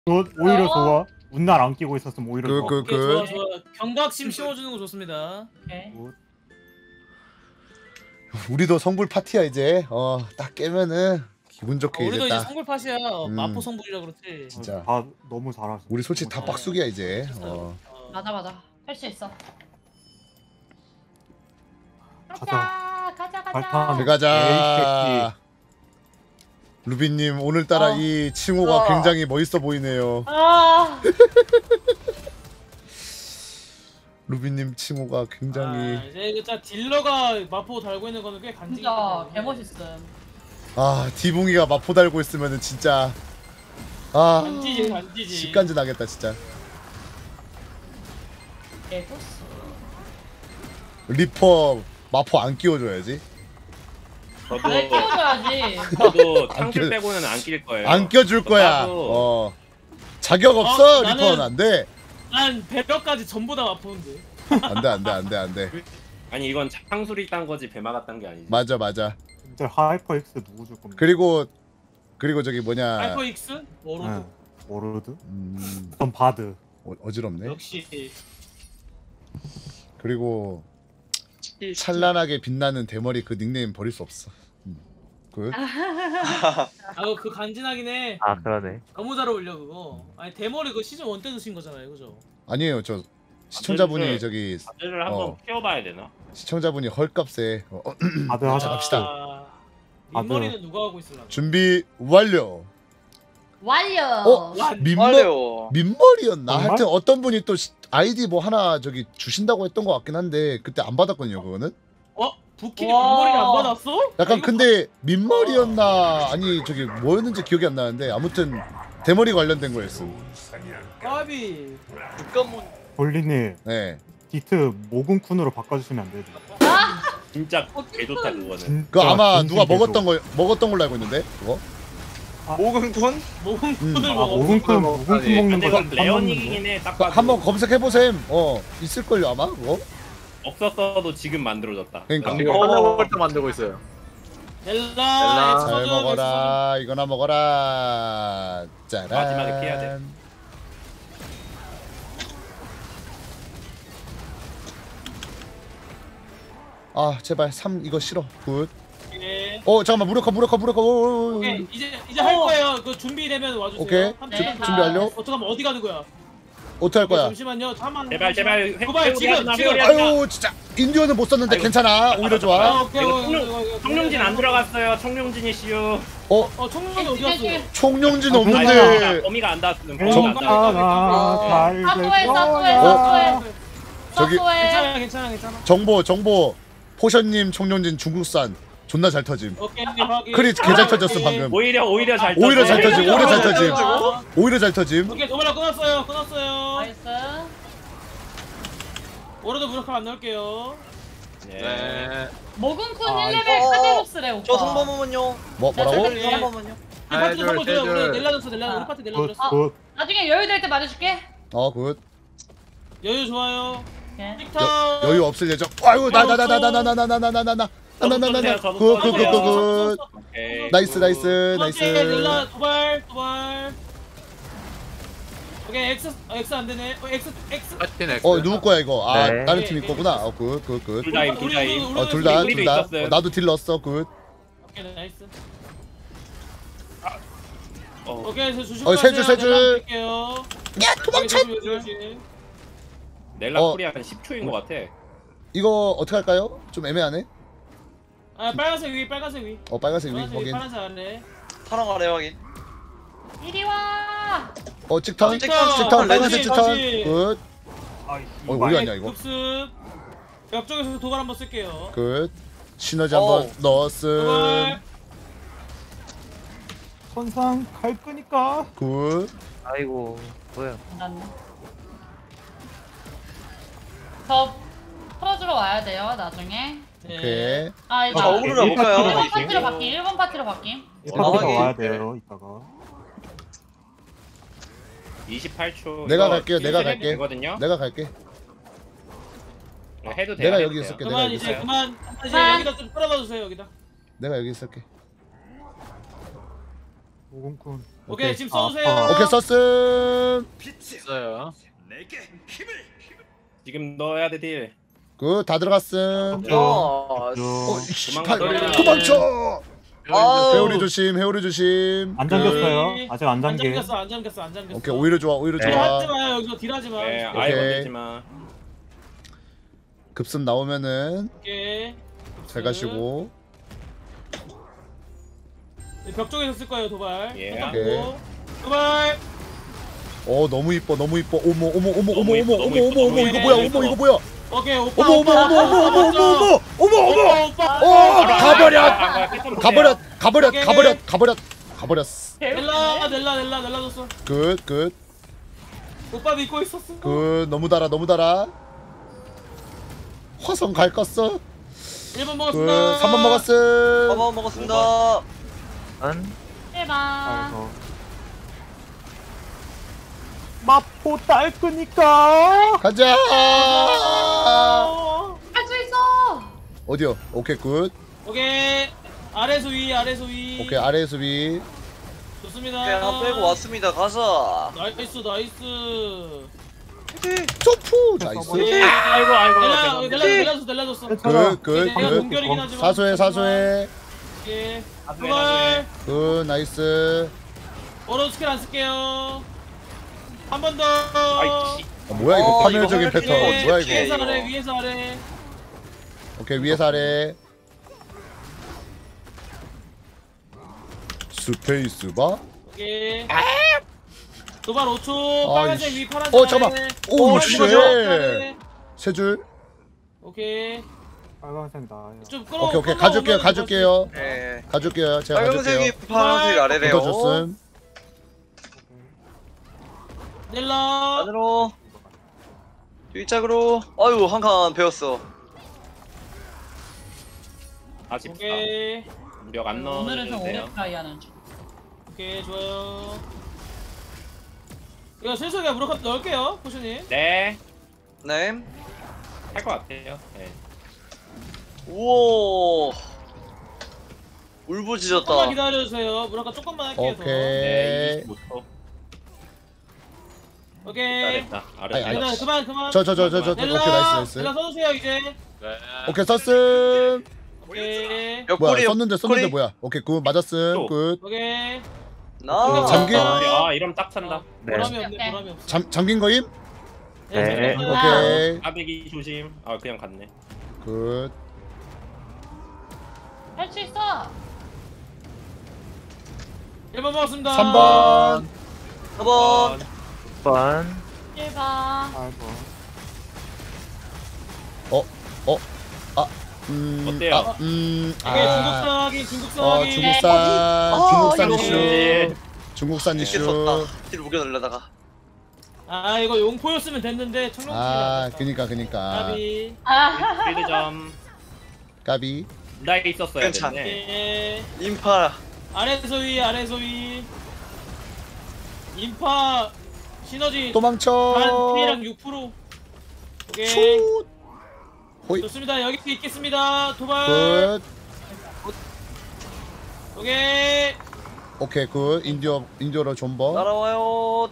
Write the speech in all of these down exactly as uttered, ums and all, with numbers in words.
굿, 오히려 좋아. 운날 안 끼고 있었으면 오히려 그, 좋아. 그, 오케이, 그. 좋아 좋아. 경각심 씌워주는 거 좋습니다. 오케이. 굿. 우리도 성불 파티야 이제. 어, 딱 깨면은 기분 어, 좋게 우리도 이제 이제 딱. 성불 팟이야. 음. 마포 성불이라 그렇지. 진짜. 다 너무 잘하시. 우리 솔직히 다 빡수기야 이제. 어. 어. 맞아 맞아. 할 수 있어. 가자. 가자 가자 가자. 발판. 들어가자. 루비님 오늘따라 어. 이 칭호가 어. 굉장히 멋있어 보이네요. 아. 루비님 칭호가 굉장히. 아, 이제 진짜 딜러가 마포 달고 있는 거는 꽤 간지기. 진짜 개멋있음. 아 디붕이가 마포 달고 있으면은 진짜. 아 간지지 간지지. 식간지 나겠다 진짜. 개고수. 리퍼 마포 안 끼워줘야지. 저도 왜 키워줘야지. 저도 안 창술 껴- 빼고는 안 낄 거예요. 안 껴줄 거야. 나도- 어 자격 없어 어, 나는- 리퍼는 안 돼. 난 배려까지 전부 다 마포인데. 안 돼 안 돼 안 돼 안 돼. 아니 이건 창술이 딴 거지 배마가 딴 게 아니지. 맞아 맞아. 진짜 하이퍼 X 누구 줄 겁니까? 그리고 그리고 저기 뭐냐. 하이퍼 익스? 워로드. 네. 워로드? 음, 전 바드. 어, 어지럽네. 역시. 그리고 찬란하게 빛나는 대머리 그 닉네임 버릴 수 없어. 음. 그 아그 그 간지나긴 해. 아 그러네. 너무 잘 어울려 그거. 아니 대머리 그 시즌 일 때 드신 거잖아요, 그죠? 아니에요 저 시청자분이 네. 저기 바드를 한번 어. 키워봐야 되나? 시청자분이 헐값에 어, 어, 바드 하자. 갑시다. 아, 민머리는 누가 하고 있을라나? 준비 완료. 완료. 어? 민머 빨래요. 민머리였나? 정말? 하여튼 어떤 분이 또 시- 아이디 뭐 하나 저기 주신다고 했던 것 같긴 한데 그때 안 받았거든요 그거는. 어? 부키니 와. 민머리를 안 받았어? 약간 이거 근데 민머리였나 아니 저기 뭐였는지 기억이 안 나는데 아무튼 대머리 관련된 거였음. 까비. 잠깐만. 볼리님 네. 디트 모근쿤으로 바꿔주시면 안 돼요? 진짜 개 좋다 그거는. 진짜 그거 아마 진심 누가 개조. 먹었던 거 먹었던 걸로 알고 있는데 그거. 모근군? 모금꾼을 음. 아 먹어. 모근쿤 모근쿤 아니, 먹는 근데 거 이건 레어닉이긴 해. 딱 그, 봐도. 한번 검색해 보셈. 어 있을 걸요 아마 그거. 없었어도 지금 만들어졌다. 그러니까. 지금 하나볼 때 만들고 있어요. 넬라. 잘 먹어라 이거나 먹어라. 짜란. 마지막에 피해야 돼. 아 제발 삼 이거 싫어. 굿. 예. 어 잠깐만 무력화 무력화 무력화. 오, 오, 오. 오케이 이제 이제 할 거예요. 그 준비되면 와주세요. 오케이. 한 네. 번. 주, 준비 완료. 어 잠깐만 어디 가는 거야? 어떻게 할 거야? 잠시만요. 잠만. 제발 제발. 그발 지금 지금. 아유 진짜 인디언은 못 썼는데 아이고. 괜찮아 오히려 아, 좋아. 오케이, 이거 오케이, 청룡- 오케이, 오케이. 청룡진 안 들어갔어요. 청룡진이 씨유. 어 어 청룡이 어디 갔어? 총룡진 아, 없는데. 범위가 안 닿았음. 정- 범위가 안 닿았음. 괜찮아 사소해 사소해 어? 사소해. 저기- 사소해. 괜찮아 괜찮아 괜찮아. 정보 정보 포션님 총룡진 중국산 존나 잘 터짐. 오케이 확인. 크리 개잘 터졌어 방금. 오히려 오히려 잘. 오히려 잘 떴어요. 터지, 오히려 잘 터지. 아, 오히려 잘 터짐. 오케이 도발라 끊었어요 끊었어요. 나이스. 오로도 무력화 안 넣을게요. 네. 네. 모근쿤 아, 일 레벨 이거- 카딜록스래 오빠. 저 성범은요. 뭐 뭐라고? 네. 성범은요. 우리 파티 둘, 선물 드려. 셋, 우리 둘. 넬라 줬어 넬라 우리 파티 넬라 줬어. 굿굿 나중에 여유 될 때 말해줄게. 어 굿. 여유 좋아요. 오케이. 틱탁. 여유 없을 예정. 아유 나 나 나 나 나 나 나 나 나 나 나 나 나나나나나 굿굿굿굿. 오케이. 나이스 나이스 두 번째 나이스. 넬라 도발 도발. 오케이 X 어, X 안 되네. 어 X X. 파티 넥스. 어 누구 거야 이거? 아 네. 다른 팀 거구나. 어굿굿 굿. 둘 다임 둘 다임. 어 둘 다 우리도 둘 다. 있었어요. 어, 나도 딜 넣었어 굿. 오케이 나이스. 어. 오케이 저 주식. 어, 세 줄, 세 줄. 드릴게요. 야 도망쳐. 넬라 어. 쿨이 한 십 초인 것 같아. 이거 어떻게 할까요? 좀 애매하네. 아 빨간색 위 빨간색 위. 어 빨간색 위 빨간색 위 확인. 파란색 아래. 사랑 아래 확인. 이리 와. 어 찍턴 찍턴, 찍턴 빨간색 레드 찍턴 다시. 굿. 아이 어 우리 아니야 이거. 급습. 옆쪽에서 도발 한번 쓸게요. 굿. 시너지 한번 어우. 넣었음. 도발. 선상 갈 거니까 굿. 아이고 뭐야? 난. 저 풀어주러 와야 돼요 나중에. 네. 오케이. 아 이거 저 어그로를 일 파티로 볼까요? 일 번 파티로 바뀜. 일 번 파티로 바뀜. 이파티가 어, 와야 돼요 이따가. 이십팔 초. 내가 이거 갈게요, 내가 해도 갈게. 되거든요. 내가 갈게. 네, 해도 돼요. 내가 해도 여기 돼요. 있을게. 내가 그만 여기 이제 있을게. 그만 이제 그만. 여기다 좀 끌어봐 주세요 여기다. 내가 여기 있을게. 모근쿤 오케이 지금 아, 써주세요. 아. 오케이 썼음. 있어요. 지금 넣어야 돼 딜. 굿 다 들어갔음. 어. 어, 쭉. 이씨, 도망가, 팔- 도망가. 도망쳐. 아우. 회오리 조심, 회오리 조심. 안 굿. 잠겼어요. 아직 안 안 잠겨. 잠겼어 안 잠겼어 안 잠겼어. 오케이 오히려 좋아, 오히려 네. 좋아. 딜하지 마요 여기서 딜하지 마. 네, 오케이. 아예 건들지 마. 급습 나오면은 오케이. 잘 가시고. 벽 쪽에서 쓸 거예요 도발. 예. 딱 오케이. 보고. 도발. 어 너무 이뻐, 너무 이뻐. 어머, 어머, 어머, 어머, 너무 어머, 이뻐, 어머, 너무 어머, 이뻐, 어머, 너무 이거 이뻐, 뭐야? 너무 어머, 이뻐. 이거 뭐야? 오케이 오빠 어머, 어머, 오빠, 어머, 어머, 어머, 어머, 어머, 어머, 어머. 오빠 오빠. 어, 가버려, 아, 가버려, 가버려, 오케이. 가버려, 가버려, 가버렸어. 넬라 넬라 넬라 넬라 줬어. 굿, 굿, 오빠 믿고 있었어. 굿. 너무 달아, 너무 달아. 화성 갈 껐어. 일 번 굿. 먹었습니다. 삼 번 먹었음. 한번 먹었습니다. 한 제발. 아이고. 마포 딸 끄니까. 가자. 어. 할 수 있어. 어디요? 오케이, 굿. 오케이 아래에서 위 아래에서 위. 오케이, 아래 수비. 좋습니다. 오케이, 하나 빼고 왔습니다. 가자. 나이스 나이스. 점프. 나이스. 아이고 아이고. 넬라 죄송합니다. 넬라 넬라 줬어 넬라 줬어. 괜찮아. 굿, 굿, 내가 굿. 동결이긴 하지만. 사소해, 사소해. 오케이. 사소해, 도발. 굿, 나이스. 오른 스킬 안 쓸게요. 한 번 더. 아이씨. 아, 뭐야 이거 어, 파멸적인 이거 패턴. 어떡해. 뭐야 위에서 이거? 이거. 아래 위에서 아래. 오케이 위에서 아래. 스페이스 바. 오케이. 도발 오 초. 아, 빨간색 이씨. 위 파란색. 어, 잠깐만. 아래. 오, 어, 씨. 이거죠? 아래. 세 줄. 오케이. 빨간색 나요. 좀 끌어. 오케이 오케이 끌어 가줄게요 오면 가줄게요. 네. 가줄게요. 제가 빨간색이 가줄게요. 파란색 아래래요. 붙어줬음. 넬라. 안으로. 뒷짝으로. 아유 한 칸 배웠어. 아쉽다. 오케이. 무력 안 오늘은 좀 오래 넣어주세요. 트라이 하는 중. 오케이 좋아요. 이거 슬슬 그냥 무릎 넣을게요 포션님. 네. 네. 할 것 같아요. 네. 우와. 조금만 울부짖었다. 기다려주세요. 무릎 조금만 할게요. 더. 네. 오케이. 이십오 초. 오케이. 잘했다. 아이, 아래. 아이. 넬라 그만 그만. 저 저 저 저 저 오케이 넬라. 나이스 넬라 나이스. 써주세요 이제. 오케이 썼음. 오케이. 뭐야 옆구리 썼는데 썼는데 옆구리. 뭐야? 오케이 굿 맞았음. 또. 굿. 오케이. 나. 잠기- 아 이러면 딱 찬다. 네. 보람이 없네 오케이. 보람이 없어. 잠 잠긴 거임? 네. 잠깐만요. 오케이. 아대기 조심. 아 그냥 갔네. 굿. 할 수 있어. 일 번 먹었습니다. 삼 번. 한번. 번. 제발. 아이고. 음. 어때요? 아, 음. 이게 아. 중국산이 중국산이. 어 중국산 아, 중국산 이거. 이슈. 중국산 이게 이슈. 섰다. 뒤로 무겨 넣으려다가. 아 이거 용포였으면 됐는데 청룡. 아 그니까 그니까. 까비. 아. 필드 점. 까비. 나에 있었어야 괜찮. 됐네. 예. 인파. 아래에서 위 아래에서 위. 인파 시너지 도망쳐. 한 P랑 육 퍼센트. 오케이. 슛. 호이. 좋습니다. 여기 있겠습니다. 도발. 굿. 오케이. 오케이 굿. 인디어 인디어로 존버. 날아와요.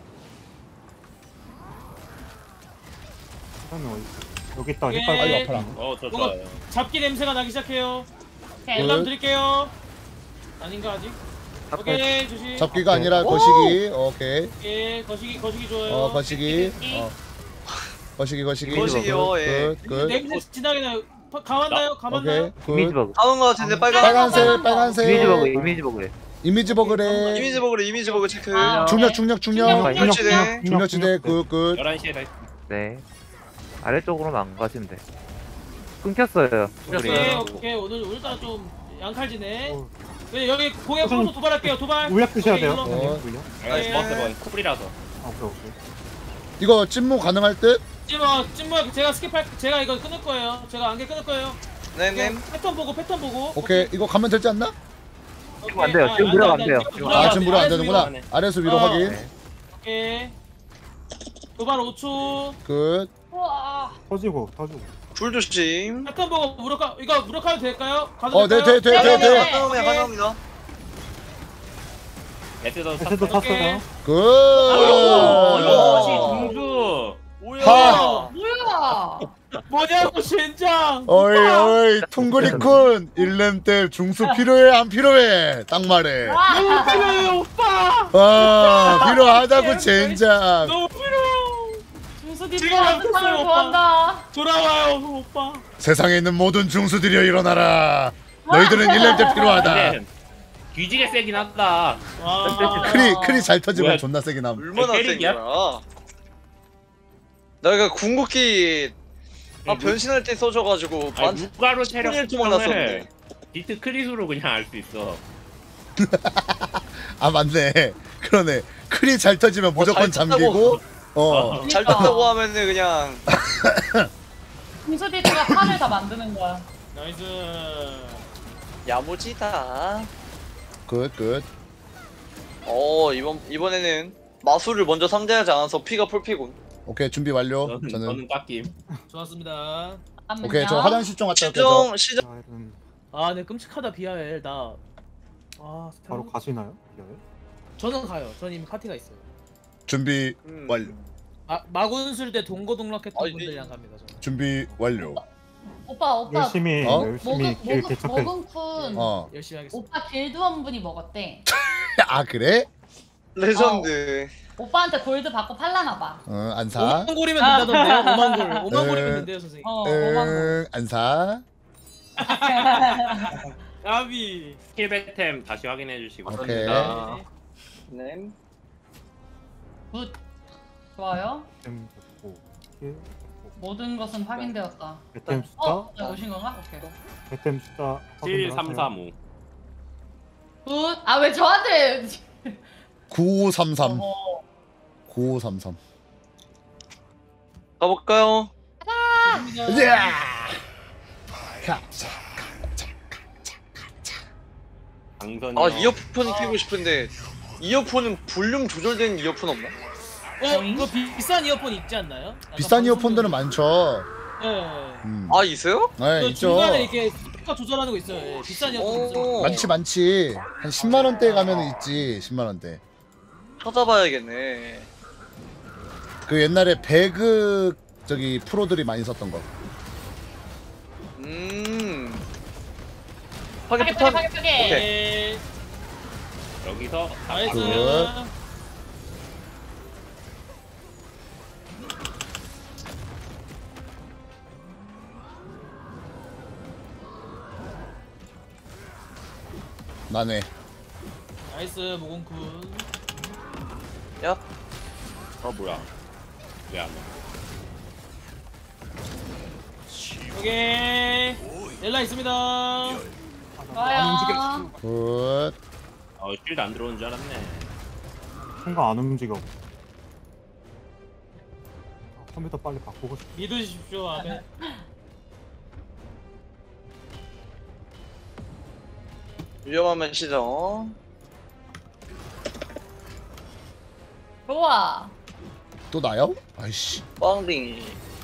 사람이 어디 있어? 여기 있다. 예. 헷갈려. 아이고 아파라. 어저 뭔가 좋아요. 잡기 냄새가 나기 시작해요. 오케이. 일람 굿. 드릴게요. 아닌가 아직? 오케이 조심. 잡기가 아니라 오! 거시기. 오케이. 오케이 거시기 거시기 좋아요. 어 거시기. 어. 거시기 거시기. 거시기요, 예. 굿. 굿. 냄새 진하게 나요. 파- 가만나요? 가만나요? 오케이. 이미지 굿. 버그. 다운 거 같은데 빨간. 빨간색 이미지 빨간색. 버그. 이미지 버그. 이미지 버그래. 이미지 버그 이미지 버그 체크. 아, 중력 중력 중력. 중력, 중력, 중력, 중력, 중력 지대 중력. 굿 굿. 열한 시에 다. 네. 아래쪽으로만 안 가시면 돼. 끊겼어요. 오케이 우리. 오케이 오늘 오늘따라 좀 양칼지네. 어. 네, 여기 고개 풀어서 도발할게요. 도발. 물약 드셔야 돼요. 오케이, 선생님, 어. 물약. 나이스 버스 번 쿠플이라서. 아, 오케이 오케이. 이거 찜무 가능할 듯? 찜무 찜무 제가 스킵할 제가 이거 끊을 거예요. 제가 안개 끊을 거예요. 네네. 패턴 보고 패턴 보고. 오케이 이거 가면 되지 않나? 오케이. 안 돼요. 아, 지금 안 무력 돼, 안 안 돼. 돼요. 지금 지금 무력 아 안 지금 돼. 물어 안 아래에서 되는구나. 하네. 아래에서 위로 어. 확인. 네. 오케이. 도발 오 초. 굿. 우와. 터지고 터지고. 불 조심. 패턴 보고 무력화 이거 무력화도 될까요? 가도 어, 네, 될까요? 돼, 돼, 돼, 돼. 가능합니다. 가능합니다. 에스도 에스도 탔어. 탔어요. 굿. 역시 중주. 하. 뭐야? 뭐냐고 젠장. 어이 어이 퉁구리쿤 일렘 때 중수 필요해 안 필요해? 딱 말해. 너무 필요해요 오빠. 아 필요하다고 젠장. 너무 필요해요. 중수디 지금 또 안 세상을 떴어요, 구한다. 돌아와요 오빠. 세상에 있는 모든 중수들이여 일어나라. 너희들은 일렘 때 필요하다. 근데 뒤지게 세긴 한다. 와. 크리 크리 잘 터지면 뭐야? 존나 세긴 함. 얼마나 센 캐릭이야? 거야? 내가 궁극기 아 변신할 때 써줘가지고 아니, 반 누가로 체력 십일 토막 났었는데. 디트 크리스로 그냥 알 수 있어. 아 맞네. 그러네. 크리 잘 터지면 무조건 잘 잠기고. 어. 잘 떴다고 하면은 그냥 중수디가 판을 다 만드는 거야. 나이스. 야무지다. 굿 굿. 어 이번 이번에는 마수를 먼저 상대하지 않아서 피가 풀피군. 오케이 준비 완료. 저는 저는 저는 깎임. 좋았습니다. 오케이 저 화장실 좀 갔다 올게요. 시정 시정 자일은 아, 네 끔찍하다 비하엘 나. 아, 바로 가시나요? 기아에? 저는 가요. 저는 이미 파티가 있어요. 준비 음. 완료. 아, 마군술 때 동고동락했던 아, 이- 분들이랑 갑니다. 저는. 준비 완료. 오빠 오빠 열심히 어? 열심히 먹은 길 먹은 개척해. 먹은 쿤. 어. 열심히 하겠습니다. 오빠 길드원분이 먹었대. 아 그래? 레전드. 오빠한테 골드 받고 팔라나 봐. 어 안사. 오만 골이면 된다던데요? 오만 골. 오만 에. 골이면 된대요, 선생님. 어, 오만 골. 응 안사. 야비. 킬배템 다시 확인해 주시고. 오케이. 네. 굿. 좋아요. 템 좋고 킬 좋고 모든 것은 확인되었다. 배템 숫자 어, 네, 오신 건가? 오케이. 배템 숫자 칠 삼 삼 오. 굿. 아 왜 저한테? 구오삼삼. 어허. 구오삼삼. 가볼까요? 야! 가자. 강선이. 아 이어폰이 끼고 싶은데 이어폰은 볼륨 조절된 이어폰 없나? 어, 이거 비, 비싼 이어폰 있지 않나요? 약간 비싼 방송용- 이어폰들은 많죠. 예. 음. 아 있어요? 네 그 있죠. 중간에 이렇게 스피커 조절하는 거 있어요. 예, 비싼 이어폰 있어요. 오. 많지 많지. 한 십만 원대 가면 있지. 십만 원대. 찾아봐야겠네. 그 옛날에 배그 저기 프로들이 많이 썼던 거. 음. 파괴 파괴 파괴 폭탄. 파괴 파괴. 오케이. 예. 여기서 나이스. 굿. 나네. 나이스 모공쿤. 야. 어 뭐야? 왜 안 와? 오케이. 렐라 있습니다. 좋아요. 굿. 어 쉴드 안 들어오는 줄 알았네. 순간 안 움직여. 아, 컴퓨터 빨리 바꾸고 싶어. 믿으십시오 아멘. 위험하면 시정. 좋아. 또 나요? 아이씨. 빵딩.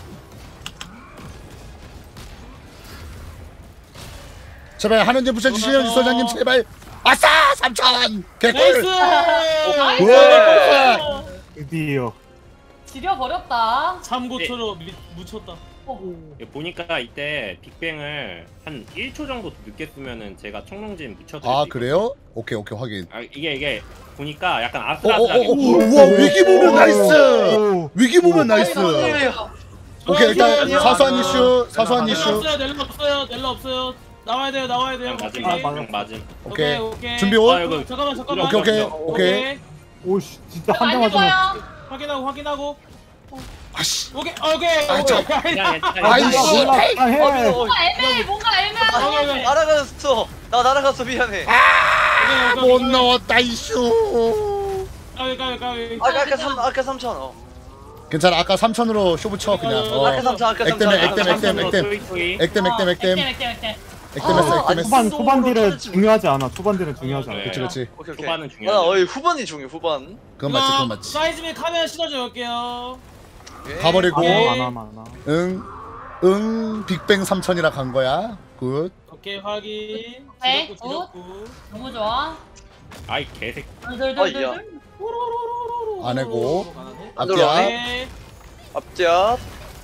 제발 한원제 붙여주시면 소장님 제발. 아싸 삼천 개꿀. 나이스. 우와. 드디어 지려 버렸다. 참고처럼 미- 묻혔다. 이거 보니까 이때 빅뱅을 한 일 초 정도 늦게 쓰면은 제가 청룡진 묻혀드릴 아 수 그래요? 오케이 오케이 확인. 있거든요. 아 이게 이게 보니까 약간 어어어 아슬아슬하게. 우와 위기 보면 나이스. 오, 위기 보면 나이스. 아, 오케이 일단 좋아요. 사소한 이슈 사소한 넬라 이슈. 없어요. 넬라 없어요. 넬라 없어요. 나와야 돼요. 나와야 돼요. 그냥 맞음 오케이. 아, 그냥 맞음. 오케이 오케이. 준비 아 온. 이거 잠깐만 잠깐만. 오케이 오케이 오케이. 오케이. 오씨 진짜 한 대 많이 맞으면 보여. 확인하고 확인하고. 아씨. 오케이 오케이. 아, 저- 오케이. 그냥 괜찮아. 아이씨. 올라 아, 해. 어, 뭔가 애매해. 뭔가 애매하다. 오케이, 오케이. 날아갔어. 나 날아갔어 미안해. 오케이, 오케이, 못 오케이. 넣었다 이슈. 까비 까비 까비. 아, 아까 삼 아까 삼천. 어. 괜찮아 아까 삼천으로 쇼부 쳐 그냥. 어. 아까 삼천 아까 액땜, 삼천. 액땜, 액땜, 액땜. 토이, 토이. 액땜 액땜 액땜 액땜 액땜 액땜. 액땜했어 아, 액땜했어. 초반 초반 딜은 중요하지 않아. 초반 딜은 중요하지 않아. 네. 그렇지 그렇지. 오케이 오케이. 초반은 아, 중요하죠. 어이 후반이 중요 후반. 그건 맞지 그건 맞지. 사이즈미 카메라 실어줘 볼게요. 오케이. 가버리고 예. 많아 많아. 응응 빅뱅 삼천이라 간 거야. 굿. 오케이 확인. 네, 지렸고 지렸고. 너무 좋아. 아이 개새끼. 둘둘둘둘. 안 해고. 안 앞뒤야. 오케이. 앞뒤야.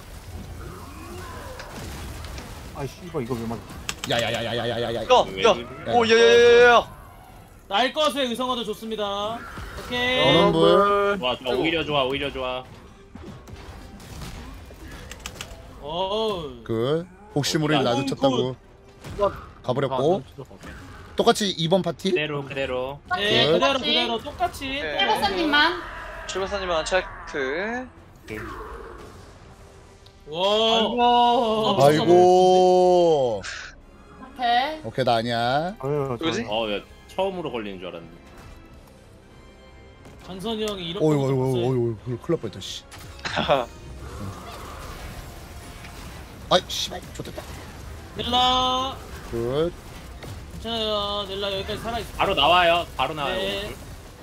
아 씨발 이거 왜 맞아? 야야야야야야야야. 야, 야. 오, 야, 야, 야, 야, 야. 날 것의 의성어도 좋습니다. 오케이. 원원불. 좋아 좋아 오히려 좋아 오히려 좋아. 오. 그 혹시 모를 놔두쳤다고 가버렸고 똑같이 이번 파티. 그대로 그대로. 네, 굿. 그대로 그대로 똑같이. 네. 해보사님만. 출발사님만 체크. 와. 아이고. 아이고. 오케이. 오케이 나 아니야. 아유 누구지? 어, 야, 처음으로 걸리는 줄 알았는데. 장선이 형이 이렇게. 어이구 어이구 어이구 큰일 날 뻔했다 씨. 아이 씨발 좋됐다. 넬라. 굿. 괜찮아요. 넬라 여기까지 살아 있어. 바로 나와요. 바로 나와요. 네.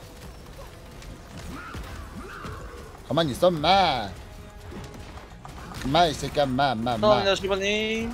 가만히 있어 마. 마 이 새끼야 마마 마. 감사합니다, 실버님.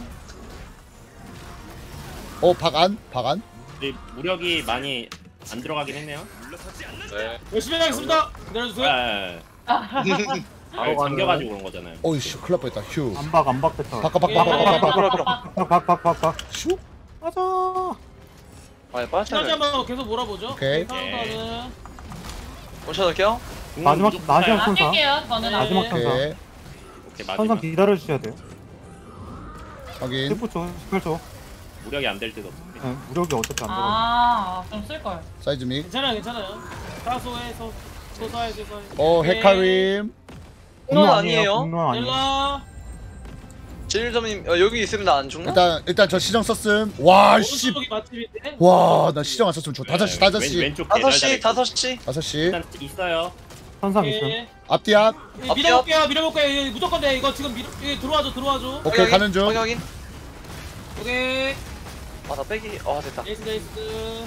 어 박안 박안. 우리 무력이 많이 안 들어가긴 했네요. 네. 열심히 하겠습니다. 아, 기다려주세요. 아, 아. 아, 잠겨가지고 그런 거잖아요. 어이씨 큰일 날 뻔했다 휴. 안박 안박 뺐다. 바꿔 바꿔 바꿔 바꿔 바꿔 끌어, 끌어. 박박박박박. 슈. 맞아. 아, 시너지 빠져요. 한번 계속 몰아보죠. 오케이. 카운터는. 오셔놓을게요. 마지막 마지막 천사. 아낄게요. 저는 네. 마지막 천사. 오케이 오케이 천사 마지막. 기다려 주셔야 돼요. 확인. 십구 초, 십팔 초. 무력이 안 될 때도 없어. 네, 무력이 어차피 안 들어. 아, 좀 쓸 걸. 사이즈 믹. 괜찮아요, 괜찮아요. 사소해서 소소해 소소해. 어 오케이. 헤카림. 공론 아니에요? 공론 아니에요. 넬라. 진일점님 어, 여기 있으면 나 안 죽나? 일단 일단 저 시정 썼음. 와 씨. 오른쪽이 맛집인데. 와 나 시정 안 썼으면 좋. 다섯 시 다섯 왼- 시 왼쪽 다섯 개잘 시, 잘했고. 다섯 시. 다섯 시. 일단 있어요. 천상 있음. 오케이. 앞뒤 앞. 예, 밀어볼게요, 밀어볼게요. 이거 무조건 돼. 이거 지금 밀, 이거 들어와줘, 들어와줘. 오케이 확인, 가는 중. 확인, 확인. 오케이. 아, 나 빼기. 아, 됐다. 네이스, 네이스.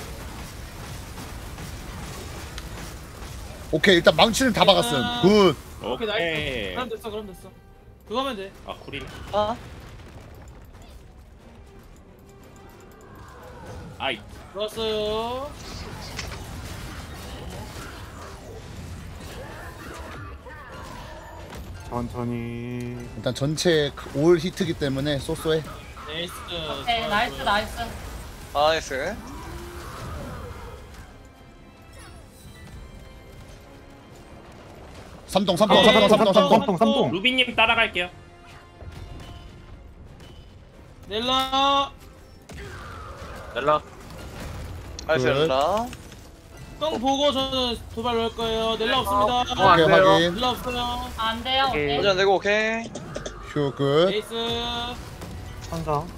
오케이 일단 망치는 다 박았음. 굿. 오케이, 나이스. 오케이. 그럼 됐어, 그럼 됐어. 그거 하면 돼. 아 쿨이. 아, 아이. 좋았어요. 천천히. 일단 전체 올 히트기 때문에 쏘쏘해. 네이스. 오케이, 나이스, 나이스. 아, 나이스. 삼동 삼동 아, 삼동 삼동 삼동. 삼동 삼동. 루비님 따라갈게요. 넬라. 넬라. 나이스, 굿. 연라. 똥 보고 저는 도발 넣을 거예요. 넬라 없습니다. 오케이 확인. 넬라 없어요. 안 돼요, 오케이. 어제 안 되고, 오케이. 휴 굿. 네이스. 천상.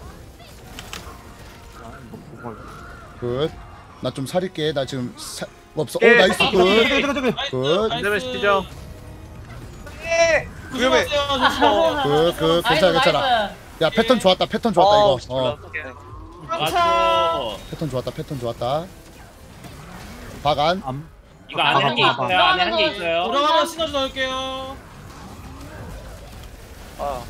아, 이거 그거. 굿. 나 좀 살릴게. 나 지금 사... 없어. 오 예. 나이스 저기 굿. 저기 저기 저기. 나이스. 굿. 나이스. 레벨 시키죠. 위험해. 조심하세요. 굿 굿. 나이스, 괜찮아 괜찮아. 나이스. 야 패턴 좋았다. 패턴 좋았다 아, 이거. 몰라. 어 맞어. 패턴 좋았다. 패턴 좋았다. 박안. 암. 이거 안에 한 개 아, 있어요. 안에 한 개 있어요. 돌아가면 시너지 넣을게요. 아,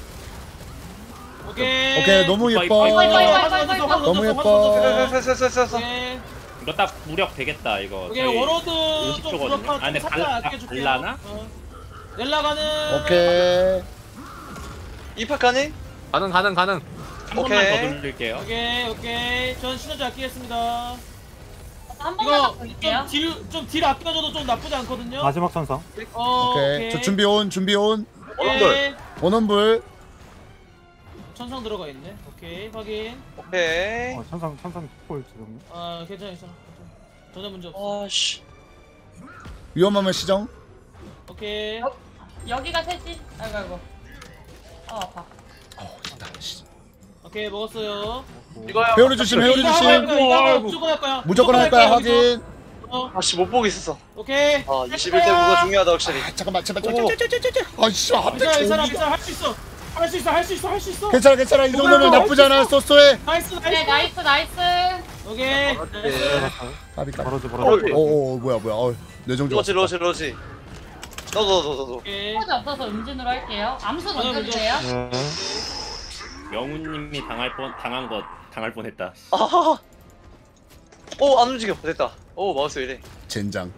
오케이. 오케이 너무 이뻐, 예뻐. 이뻐, 이뻐, 이뻐. 너무 예뻐. 됐어, 됐어, 됐어, 됐어. 오케이. 이거 딱 무력 되겠다 이거. 오케이 저희 워로드 좀 오십 초거든요. 부족한 아, 근데 좀 갈- 살짝 아, 아껴줄게요. 갈라나? 어. 넬라 가는. 오케이. 이파카니? 가능 가능 가능. 한 번만 오케이. 더 돌릴게요. 오케이 오케이. 전 시너지 아끼겠습니다. 한 번만 이거 더 볼게요. 좀딜좀딜 아껴줘도 좀 나쁘지 않거든요. 마지막 천상. 어, 오케이. 저 준비 온 준비 온. 오케이. 원원불. 천상 들어가 있네. 오케이 확인. 오케이. 어, 천상 천상 폴 지금. 아 괜찮아 괜찮아. 전혀 문제 없어. 아, 씨. 위험하면 시정. 오케이. 여기가 셋이. 아이고, 아이고. 어, 아파. 어 있다. 씨. 오케이 먹었어요. 이거요. 회오리 조심. 회오리 이거 할 조심. 거야, 이거 할 거야, 무조건 할 거야. 무조건 할 거야 여기서. 확인. 어, 아, 씨, 못 보고 있었어. 오케이. 아, 이십일 대 구가 중요하다, 확실히. 아, 잠깐만 제발. 오. 아이씨 괜찮아 앞에 괜찮아 좋은. 괜찮아 할 수 있어. 할 수 있어 할 수 있어 할 수 있어. 괜찮아 괜찮아 이 정도면 나쁘지 않아. 쏘쏘해. 나이스 네, 나이스. 나이스, 나이스. 오케이. 나이스. 까비 까비. 벌어지 벌어지. 오오 뭐야 뭐야. 어 뇌정 로지, 좋았다. 로지, 로지. 너도, 너도, 너도. 오케이. 포즈 없어서 음진으로 할게요. 암수 전혀 문제 던져주세요. 네. 명훈님이 당할 뻔 당한 것 당할 뻔했다. 아하하. 오, 안 움직여. 됐다. 오 마우스 왜 이래. 젠장.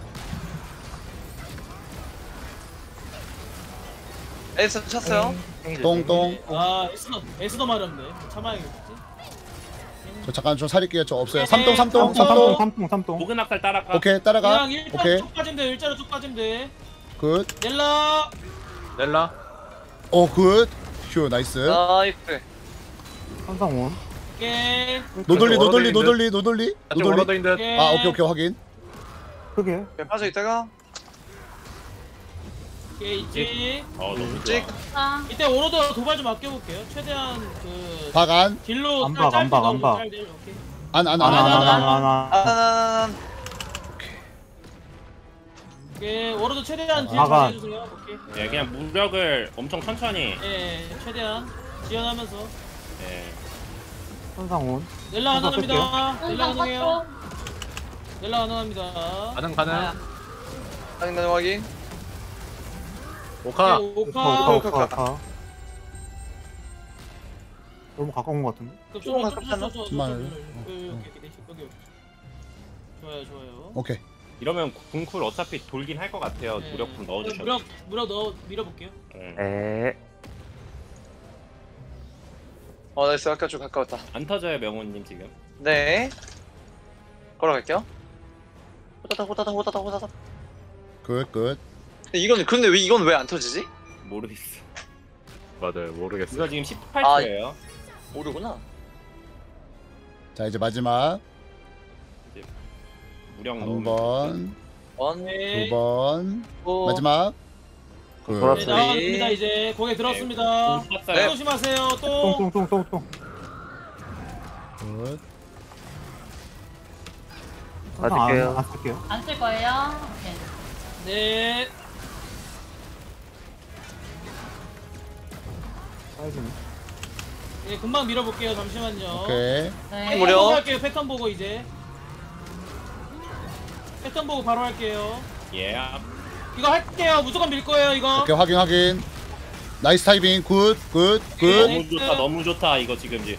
에이스 쳤어요. 똥똥. 아 에스더 에스더 마렵네. 참아야겠지. 저 잠깐 좀 살릴게요. 저 없어요. 네, 삼똥 삼똥 삼통 삼똥. 삼통 삼통. 모근 학살 따라가. 오케이 따라가. 그냥 일자로 오케이 쭉 빠지면 돼. 일자로 쭉 빠지면 돼. 굿. 넬라. 넬라. 오 굿. 휴 나이스. 나이스. 삼성 온. 오케이. 노돌리 노돌리 워러드인데? 노돌리 노돌리 아직 노돌리. 워러드인 듯. 오케이. 아 오케이 오케이 확인. 크게. 그냥 빠져 있다가 오케이 있지. 어 너무 좋아. 찍. 아, 이때 오로드 도발 좀 아껴볼게요. 최대한 그 박안 딜로 안 봐, 안 봐, 안 봐. 오케이. 안 안 아, 안 안 안. 하나. 아나나나. 오케이 오로드 최대한 딜 나가. 잘 해주세요. 오케이. 예 그냥 무력을 엄청 천천히. 예 최대한 지연하면서. 예. 삼성 온. 넬라 한번 가능합니다. 넬라 항상 가능해요. fat초. 넬라 가능합니다. 가능 가능. 당근 확인. 오카. 오케이, 오카 오카. 오카 오카. 오카. 너무 가까운 것 같은데. 조금 가깝지 않나? 정말. 여기 여기 여기 여기. 좋아요 좋아요. 오케이. 이러면 궁쿨 어차피 돌긴 할 것 같아요. 네. 무력품 넣어주셔도. 무력 무력 넣어 밀어볼게요. 예. 네. 어 나이스 아까 좀 가까웠다. 안 터져요 명호님 지금. 네. 걸어갈게요. 호다닥 호다닥 호다닥 호다닥. 굿 굿. 근데 이건 근데 왜 이건 왜 안 터지지? 모르겠어. 맞아요 모르겠어. 이거 지금 십팔 초예요. 모르구나. 자 이제 마지막 무력 한 넣으면. 번, 원, 네. 두 번, 또 마지막. 굿. 네, 돌았어요. 나왔습니다 이제 고개 들었습니다. 궁 또 쐈어요. 조심하세요. 또 똥똥똥똥똥. 굿. 맞을게요. 안 쓸게요. 안 쓸 거예요. 오케이. 네. 사이즈는. 예, 금방 밀어볼게요. 잠시만요. 오케이. 네. 무려. 패턴 보고 할게요. 패턴 보고 이제. 패턴 보고 바로 할게요. 예. 이거 할게요. 무조건 밀 거예요. 이거. 오케이 확인 확인. 나이스 타이밍. 굿 굿 굿. 네. 너무 좋다. 너무 좋다. 이거 지금 이제.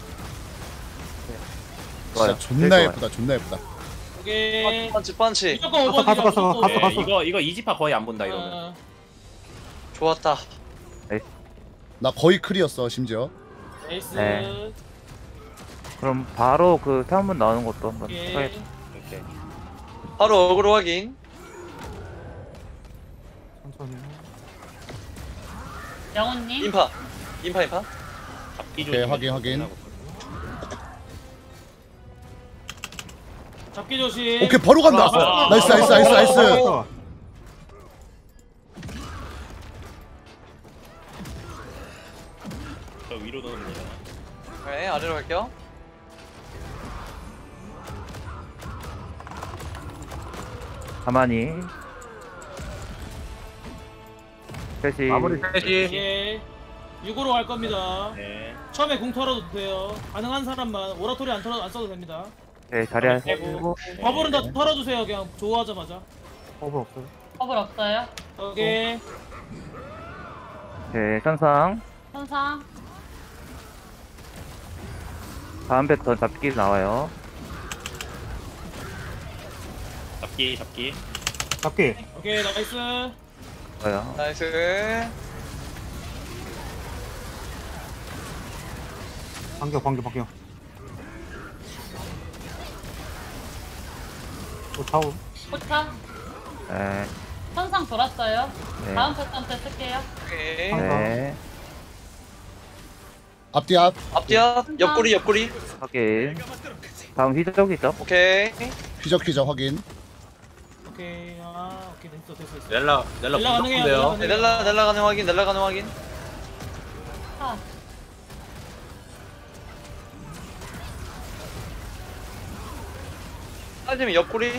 좋아요. 진짜 존나 제일 예쁘다. 존나 예쁘다. 오케이. 펀치 펀치. 무조건 갔어, 갔어, 갔어, 무조건 갔어, 예, 갔어. 이거 이거 이지파 거의 안 본다 이러면. 어, 좋았다. 나 거의 클이었어 심지어. 나이스. 네. 그럼 바로 그 사문 나오는 것도 한번 오케이. 해봐야겠다. 오케이. 바로 어그로 확인. 천천히. 영훈님. 인파. 인파 인파. 잡기 오케이, 조심. 확인, 확인. 잡기 조심. 오케이 바로 간다. 아, 나이스 나이스 나이스 나이스. 저 위로 넣습니다. 네 아래로 갈게요. 가만히. 셋이. 마무리 셋이. 오케이. 육으로 갈 겁니다. 네. 처음에 궁 털어도 돼요. 가능한 사람만 오라토리 안 털어 안 써도 됩니다. 네, 자리 빼고. 하시고. 네. 버블은 다 털어주세요. 그냥 좋아하자마자. 커버 없어요. 커블 없어요. 오케이. 네, 현상. 현상. 다음 패턴 잡기 나와요. 잡기 잡기. 잡기. 오케이 나이스. 좋아요. 나이스. 반겨 반겨 반겨. 또 타오. 포차. 네. 현상 돌았어요. 네. 다음 패턴 때 쓸게요. 오케이. 네. 앞뒤 앞. 앞뒤 앞. 옆구리 옆구리. 확인. 다음 휘적이죠? 오케이. 휘적 휘적 확인. 오케이. 아 오케이 됐어 됐어 됐어. 넬라 넬라 넬라 가능해요, 무조건데요. 네, 넬라 넬라 가능 확인. 넬라 가능 확인. 차. 빠지면 옆구리.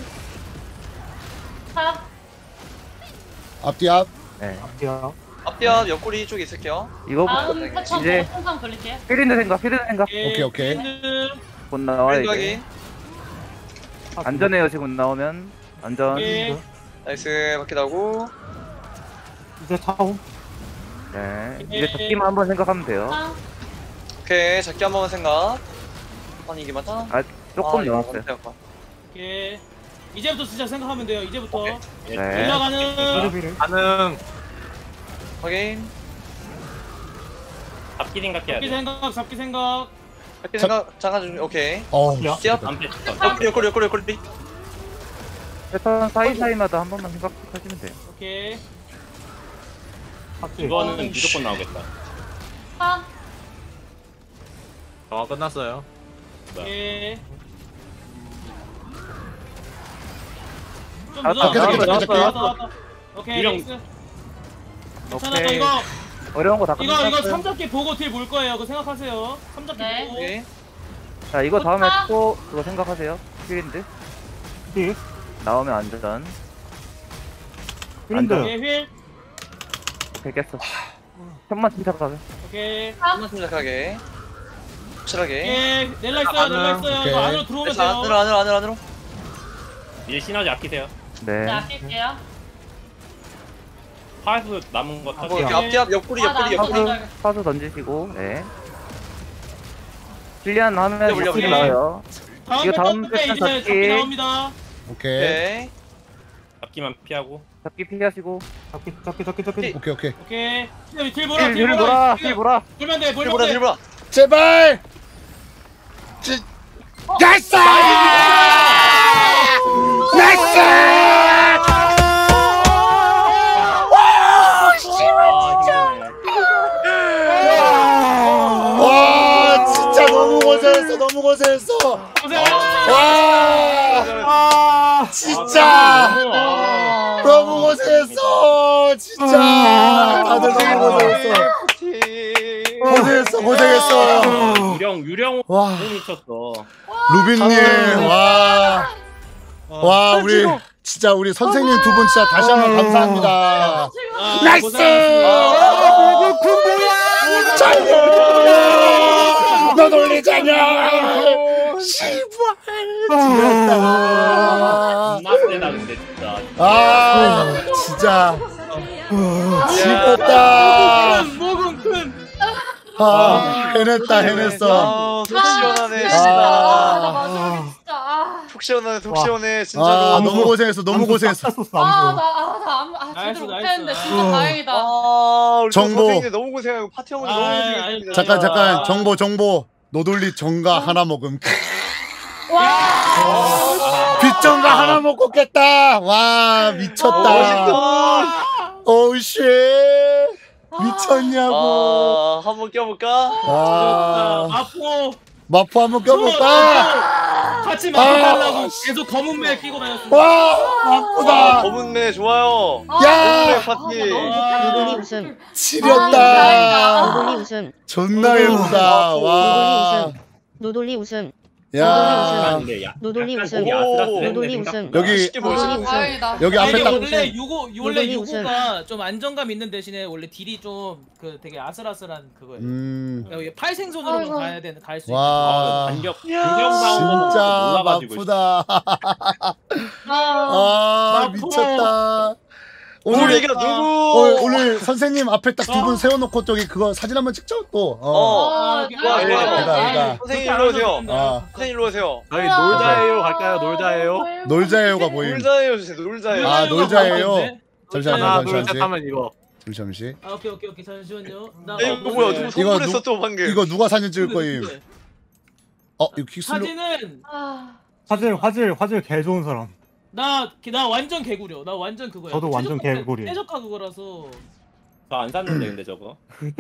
차. 앞뒤 앞. 네. 앞뒤야. 앞뒤 앞 옆구리 쪽에 있을게요. 이거 다음 패턴 이제- 보고 현상 돌릴게요. 필인드 생각, 필인드 생각. 오케이, 오케이. 힐드. 곧 나와요, 랜드 이제. 확인. 안전해요, 지금 나오면. 안전. 오케이. 나이스 바퀴 나고. 이제 타오. 네. 이제 잡기만 한번 생각하면 돼요. 차. 오케이 잡기 한 번만 생각. 아니 이게 맞아? 아, 조금 아, 이거 남았어요. 맞다, 이거. 오케이. 이제부터 진짜 생각하면 돼요. 이제부터. 예. 네. 올라가는. 비를 가능. 확인. 잡기 생각해야 잡기 돼. 생각, 잡기 생각. 할게 생각 잠깐 좀 오케이. 어. 야. 시합. 안패 옆구리 옆구리 옆구리 옆구리. 패턴 사이사이마다 한 번만 생각하시면 돼요. 오케이. 확실. 이거는 무조건 나오겠다. 아, 어 끝났어요. 오케이. 좀 아, 늦어. 계속, 계속, 나왔다, 계속, 나왔다, 나왔다. 오케이. 유령. 넥스. 괜찮아. 오케이. 이거 어려운 거 다 이거 이거 끝났어요. 삼잡기 보고 딜 볼 거예요. 그거 생각하세요. 삼잡기 네. 보고. 오케이. 자 이거 다음에 좋다. 또 그거 생각하세요. 힐인드 힐. 나오면 안전. 힐인드. 오케이 휠. 오케이 깼어. 천만 침착하게. 오케이. 한번 침착하게. 확실하게. 오케이. 넬라 있어요. 넬라 있어요. 오케이. 이거 안으로 들어오면 그래서 안으로 돼요. 안으로 안으로 안으로. 이제 시너지 아끼세요. 네. 네, 아낄게요. 파수 남은 거 뭐 터지. 이렇게 앞뒤 앞 옆구리 아, 나 옆구리 앞으로 옆구리. 던져야겠다. 파수 던지시고. 네. 힐리안 하면 올려, 옆구리 올려. 나와요. 다음 이거 다음 패턴 때 패턴 이제 잡기. 잡기 나옵니다. 오케이. 오케이. 잡기만 피하고. 잡기 피하시고. 잡기 잡기 잡기 잡기. 오케이 오케이. 오케이. 딜, 딜 보라. 힐, 딜 힐 보라. 보라. 딜 힐 보라. 돌면 돼. 돌면 딜보라 돼. 딜보라. 제발. 지. 나이스! 나이스! 아, 와 진짜 너무 고생했어 너무 고생했어. 고생하셨습니다. 와 진짜 너무 고생했어 진짜 다들 너무 고생했어 고생했어 고생했어. 유령 유령 와 너무 미쳤어. 루빈님 와. 와 우리 진짜 우리 선생님 두 분 진짜 다시 한번 감사합니다. 아, 나이스! 고생하셨습니다. 잘려! 너 놀리잖아! 씨발! 지렸다. 존나 세다 근데 진짜. 아, 진짜. 지렸다. 목은 큰. 아, 해냈다, 해냈어. 아, 속 시원하네. 아. 진짜. 아, 마지막에 진짜. 아, 속 시원하네. 속 와. 시원해. 진짜로. 아, 너무 고생했어, 너무 고생했어. 쐈었어 아, 나, 아무도. 아, 나 아무, 아, 나이스, 제대로 나이스. 못했는데 진짜 다행이다. 아, 우리 정보. 선생님 너무 고생하고 파티 형도 너무 아, 고생했습니다. 아이고. 잠깐, 잠깐, 정보, 정보. 노돌리 정가 하나 먹음. 와, 빗정가 하나 먹고 깼다. 와, 미쳤다. 오우 쉣. 미쳤냐고. 아, 한번 껴볼까? 아, 아포. 마포 한번 껴볼까? 같이 마포하려고 계속 검은 매 끼고 다녔습니다. 와, 아, 마포다. 검은 매 좋아요. 야, 파티. 노돌이 웃음. 지렸다. 노돌이 웃음. 존나 예쁘다. 와, 노돌이 웃음. 야, 근데 야. 노돌이 약간 웃음. 거기 아슬아슬했는데 노돌이 생각- 웃음. 여기 쉽게 보여줘. 아, 다행이다. 여기 아니, 앞에 이게 딱 원래 유고 원래 노돌이 유고가 좀 안정감 있는 대신에 원래 딜이 좀 그 되게 아슬아슬한 그거예요. 음, 여기 팔생손으로 아이고. 가야 되는 갈 수 있는. 아, 와, 반격 반격 나온 진짜 올라가지고. 마푸다. 아, 아, 마포. 미쳤다. 오늘 우리가 어, 누구? 오늘 선생님 앞에 딱 두 분 세워놓고 저기 그거 사진 한번 찍죠 또. 어. 어. 아, 좋아, 좋아, 좋아. 좋아. 선생님 일로 오세요. 아, 선생님 일로 오세요. 저희 놀자예요 갈까요? 놀자예요. 놀자예요가 보임. 놀자예요 주세요. 놀자예요. 아, 놀자예요? 잠시만요, 하나 둘 셋 잠시. 하면 이거. 잠시. 아 오케이 오케이 오케이 잠시만요. 나 야, 이거 뭐야? 누구 이거 선물했어 누- 또 방금? 이거 누가 사진 찍을 거임? 누구야? 어, 이거 킥슬로. 사진은 아, 화질 화질 화질 개 좋은 사람. 나 나 완전 개구려. 나 완전 그거야. 저도 완전 최저가- 개구리예요. 최저가 그거라서. 저안 샀는데 근데 저거.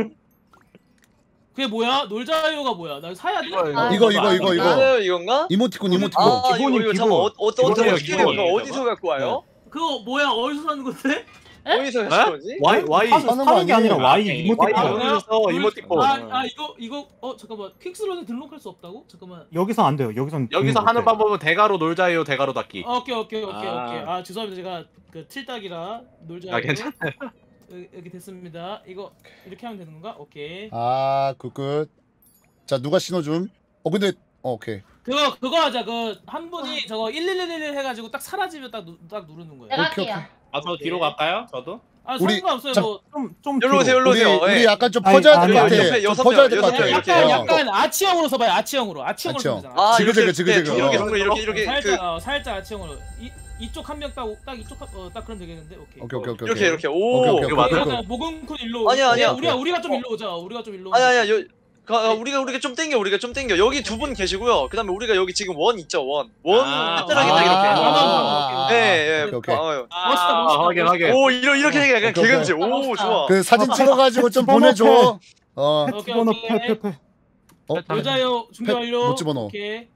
그게 뭐야? 놀자요가 뭐야? 나 사야 돼? 아, 이거 이거 이거 이거. 이거요 이건가? 이모티콘 이모티콘. 아, 이거 기본이 이거 기본. 잠깐 어, 어, 어떤 기본이에요, 어떻게 기본. 이거 어디서 갖고 와요? 그거 뭐야? 어디서 사는 건데? 어디서 네? 갖고 오지? Y Y 사는 사는 거 사는 게 아니라 아니에요? Y 아, Y 이모티콘. 여기서 이모티콘. 아, 아 이거 이거 어 잠깐만 퀵스로는 등록할 수 없다고? 잠깐만. 여기서 안 돼요. 여기선 여기서 등록 하는 못해. 방법은 대가로 놀자예요 대가로 닫기. 아, 오케이 오케이 오케이 아. 오케이. 아 죄송합니다. 제가 그 틀딱이라 놀자요. 아 괜찮아요. 여기, 여기 됐습니다. 이거 이렇게 하면 되는 건가? 오케이. 아, 굿굿. 자, 누가 신호줌? 어, 근데 어, 오케이. 그거 그거 하자. 그 한 분이 저거 일일일일 해가지고 딱 사라지면 딱, 누, 딱 누르는 거예요. 내가 오케이, 할게요. 아 저 뒤로 갈까요? 저도? 아 우리- 상관없어요. 자, 뭐 좀좀 일로 오세요, 일로 우리 오세요. 우리 예. 약간 좀 아니, 퍼져야 될 아니, 것 아니, 같아. 옆에 좀 여섯 퍼져야 명, 될 것 여섯 같아. 명, 약간 어. 약간 아치형으로 써봐요. 아치형으로. 아치형으로 아치형. 쓰잖아. 아, 지그재그, 이렇게 지그재그. 이렇게 어. 정글 이렇게 이렇게 살짝 그 어, 살짝 아치형으로. 이, 이쪽 한 명 딱 딱 이쪽 한, 어, 딱 그럼 되겠는데. 오케이. 오케이 오케이 오케이. 이렇게 이렇게. 오케이, 오. 오케이, 이거 맞아. 오케이. 모근쿤 일로. 아니야, 아니야. 우리가 우리가 좀 일로 오자. 우리가 좀 일로. 아니 아니야. 여, 가, 우리가 우리가 좀 땡겨. 우리가 좀 땡겨. 여기 두 분 계시고요. 그다음에 우리가 여기 지금 원 있죠. 원. 원 아, 끝자락에 딱 아, 이렇게. 아, 예, 예. 오케이, 오케이. 아, 멋있다 아, 멋있다. 확인, 확인. 오, 이러 이렇게 되게 약간 오케이, 오케이. 개근지. 오, 멋있다. 좋아. 그 사진 찍어가지고 좀 집어넣게. 보내줘. 어. 오케이, 집어넣어 오케이. 패패패. 어? 여자요 준비 팩 완료. 못 집어넣어. 오케이.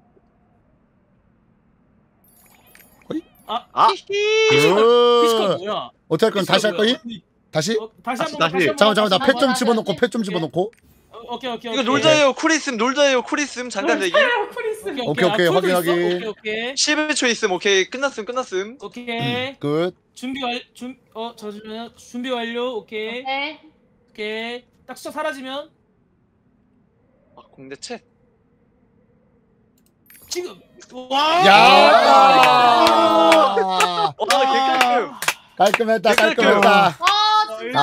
어이? 아, 아. 피지컬 그 뭐야? 어떻게 할 건 다시 할 거니? 다시? 어, 다시 다시, 한번 다시. 다시 한번. 잠깐 잠깐 나 다시 팩 좀 한번 집어넣고 하자. 팩 좀 집어넣고. 어, 오케이 오케이. 이거 오케이. 놀자예요. 쿨있음. 놀자예요. 쿨있음. 잠깐 대기. 크리스. 오케이 오케이, 오케이, 아, 풀도 확인, 있어? 확인. 오케이 오케이. 십일 초 있음. 오케이. 끝났음. 끝났음. 오케이. 끝. 준비 완 준어 잠시만요. 준비 완료. 오케이. 네. 오케이. 딱 숫자 사라지면 아, 공대 챗. 지금. 와. 야! 와, 개깔끔. 깔끔했다 깔끔. 깔끔했다. 아 진짜.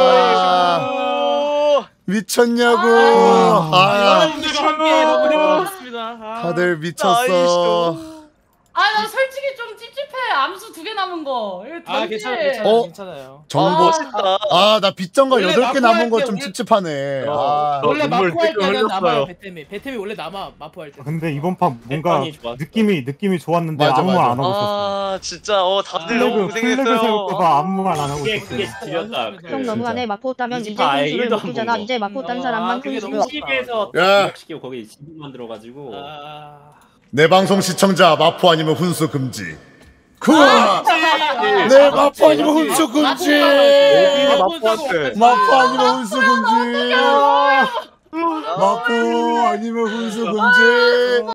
아. 오. 미쳤냐고. 아, 아. 여러분들과 함께 너무 행복했습니다. 아. 다들 미쳤어. 아나 솔직히 좀 찝찝해. 암수 두 개 남은 거. 이거 아 던지. 괜찮아 괜찮아 어? 괜찮아요. 정보. 멋있다. 아, 나 빗정거 원래 여덟 개 마포 남은 거 할 좀 때 찝찝하네. 어. 아. 어, 원래 눈물 마포 할 찔끔 때는 흘렸어요. 남아요 배템이. 배템이 원래 남아 마포 할 때. 근데 이번 판 뭔가 패턴이 좋았어. 느낌이 느낌이 좋았는데 맞아, 아무 말 맞아. 안 하고 있었어. 아, 진짜 어 다들 아, 너무 플래그 플래그 고생했어요. 세울까봐 아무 말 안 하고 그게 있었어. 그게 지렸다. 형 형 너무하네. 마포 따면 이제 이십파 훈수를 일도 못 안 두잖아. 보고. 이제 마포 딴 아, 사람만 그게 훈수. 너무 집에서 야. 시키고 거기 집이 만들어가지고. 아. 내 방송 시청자 마포 아니면 훈수 금지. 그와 내 마포 아니면 훈수 금지. 마포한테. 마포 아니면 훈수 금지. 마포 아니면 훈수 금지.